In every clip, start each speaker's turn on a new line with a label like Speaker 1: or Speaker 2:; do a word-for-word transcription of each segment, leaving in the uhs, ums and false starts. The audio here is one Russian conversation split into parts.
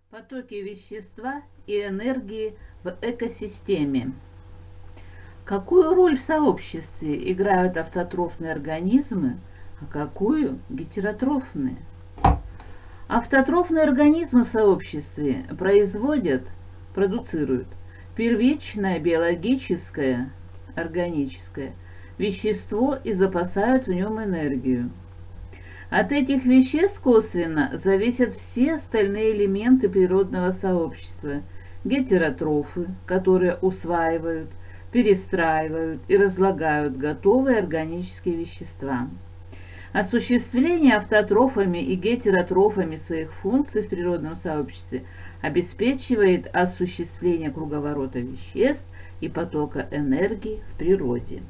Speaker 1: Потоки вещества и энергии в экосистеме. Какую роль в сообществе играют автотрофные организмы, а какую гетеротрофные? Автотрофные организмы в сообществе производят, продуцируют первичное биологическое, органическое вещество и запасают в нем энергию. От этих веществ косвенно зависят все остальные элементы природного сообщества. Гетеротрофы, которые усваивают, перестраивают и разлагают готовые органические вещества. Осуществление автотрофами и гетеротрофами своих функций в природном сообществе обеспечивает осуществление круговорота веществ и потока энергии в природе.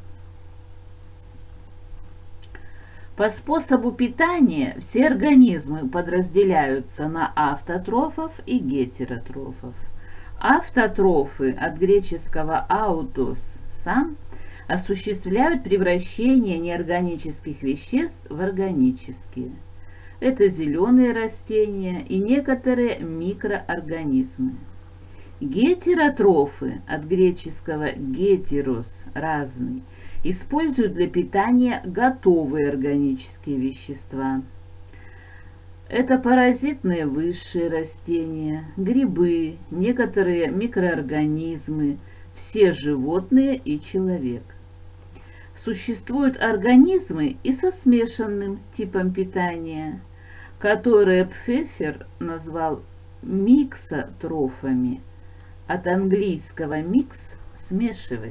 Speaker 1: По способу питания все организмы подразделяются на автотрофов и гетеротрофов. Автотрофы, от греческого «аутос» – «сам», осуществляют превращение неорганических веществ в органические. Это зеленые растения и некоторые микроорганизмы. Гетеротрофы, от греческого «гетерос» – «разный», используют для питания готовые органические вещества. Это паразитные высшие растения, грибы, некоторые микроорганизмы, все животные и человек. Существуют организмы и со смешанным типом питания, которые Пфеффер назвал миксотрофами, от английского «микс» – «смешивать».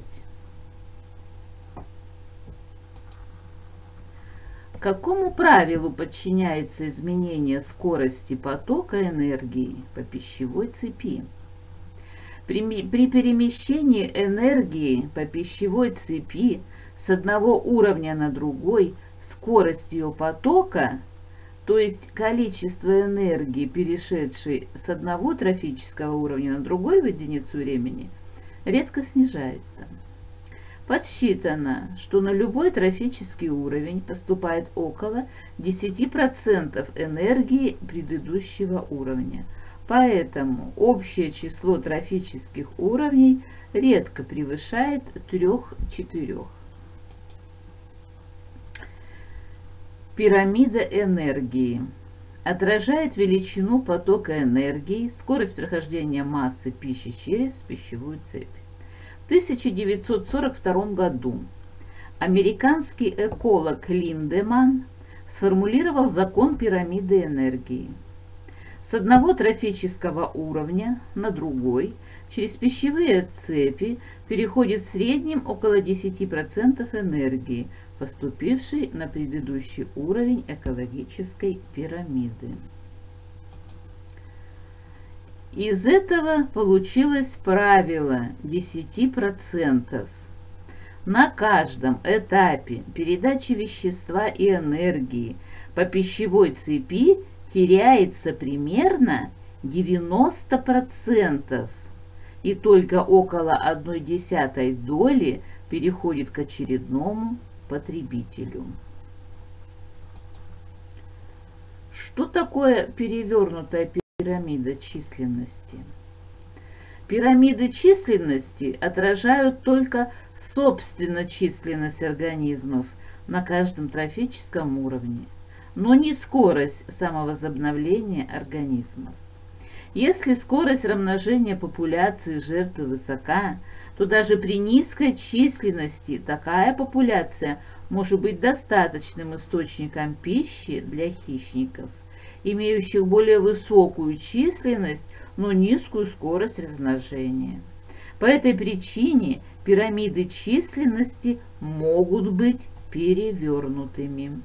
Speaker 1: Какому правилу подчиняется изменение скорости потока энергии по пищевой цепи? При, при перемещении энергии по пищевой цепи с одного уровня на другой скорость ее потока, то есть количество энергии, перешедшей с одного трофического уровня на другой в единицу времени, редко снижается. Подсчитано, что на любой трофический уровень поступает около десяти процентов энергии предыдущего уровня. Поэтому общее число трофических уровней редко превышает трех-четырех. Пирамида энергии отражает величину потока энергии, скорость прохождения массы пищи через пищевую цепь. В тысяча девятьсот сорок втором году американский эколог Линдеман сформулировал закон пирамиды энергии. С одного трофического уровня на другой через пищевые цепи переходит в среднем около десяти процентов энергии, поступившей на предыдущий уровень экологической пирамиды. Из этого получилось правило десяти процентов. На каждом этапе передачи вещества и энергии по пищевой цепи теряется примерно девяносто процентов, и только около одной десятой доли переходит к очередному потребителю. Что такое перевернутая пирамида? Пирамида численности. Пирамиды численности отражают только собственно численность организмов на каждом трофическом уровне, но не скорость самовозобновления организмов. Если скорость размножения популяции жертвы высока, то даже при низкой численности такая популяция может быть достаточным источником пищи для хищников, имеющих более высокую численность, но низкую скорость размножения. По этой причине пирамиды численности могут быть перевернутыми.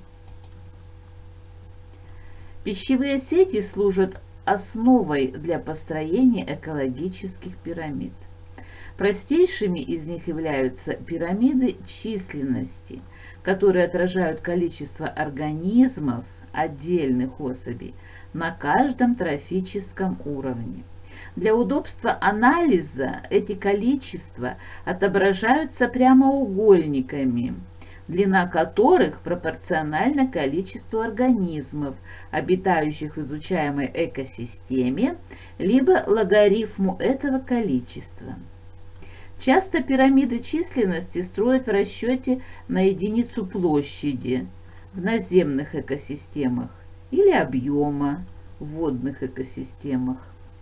Speaker 1: Пищевые сети служат основой для построения экологических пирамид. Простейшими из них являются пирамиды численности, которые отражают количество организмов, отдельных особей, на каждом трофическом уровне. Для удобства анализа эти количества отображаются прямоугольниками. длина которых пропорциональна количеству организмов, обитающих в изучаемой экосистеме, либо логарифму этого количества. Часто пирамиды численности строят в расчете на единицу площади в наземных экосистемах или объема в водных экосистемах.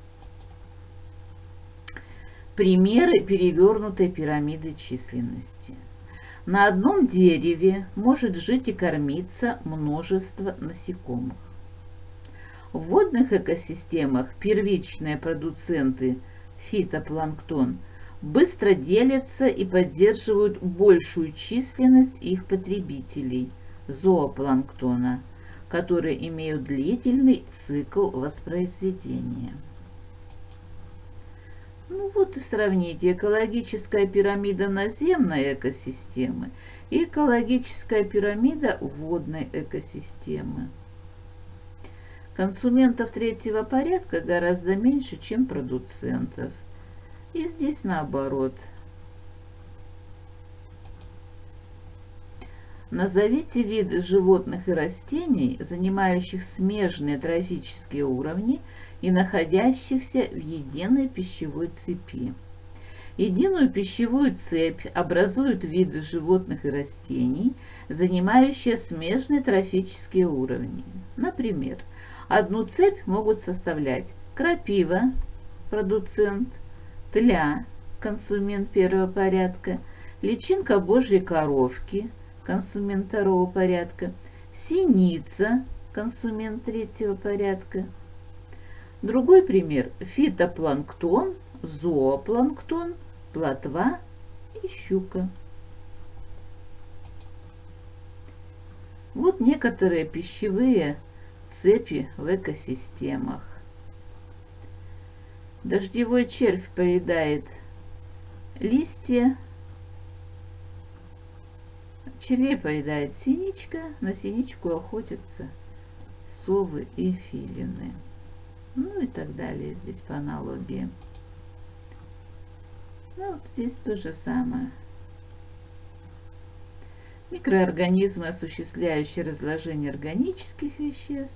Speaker 1: Примеры перевернутой пирамиды численности. На одном дереве может жить и кормиться множество насекомых. В водных экосистемах первичные продуценты, фитопланктон, быстро делятся и поддерживают большую численность их потребителей, зоопланктона, которые имеют длительный цикл воспроизведения. Ну вот и сравните экологическая пирамида наземной экосистемы и экологическая пирамида водной экосистемы. Консументов третьего порядка гораздо меньше, чем продуцентов. И здесь наоборот. Назовите виды животных и растений, занимающих смежные трофические уровни и находящихся в единой пищевой цепи. Единую пищевую цепь образуют виды животных и растений, занимающие смежные трофические уровни. Например, одну цепь могут составлять крапива, продуцент, тля, консумент первого порядка, личинка божьей коровки, консумент второго порядка, синица, консумент третьего порядка. Другой пример – фитопланктон, зоопланктон, плотва и щука. Вот некоторые пищевые цепи в экосистемах. Дождевой червь поедает листья, червей поедает синичка, на синичку охотятся совы и филины. Ну и так далее, здесь по аналогии. Ну вот здесь то же самое. Микроорганизмы, осуществляющие разложение органических веществ.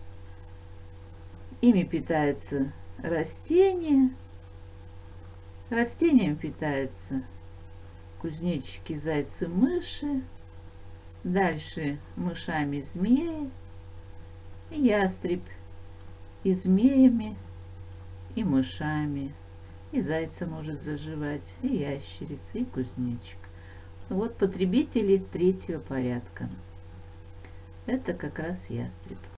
Speaker 1: Ими питаются растения. Растениями питаются кузнечики, зайцы, мыши. Дальше мышами змеи. И ястреб и змеями, и мышами. И зайца может заживать, и ящерица, и кузнечик. Вот потребители третьего порядка. Это как раз ястреб.